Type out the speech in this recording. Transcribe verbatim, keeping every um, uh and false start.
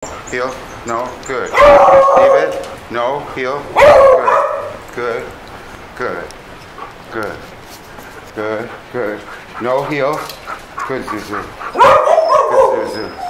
heel, no, good. Leave it, no, heel, good, good, good, good, good, good. No heel, good ZsuZsu, good ZsuZsu.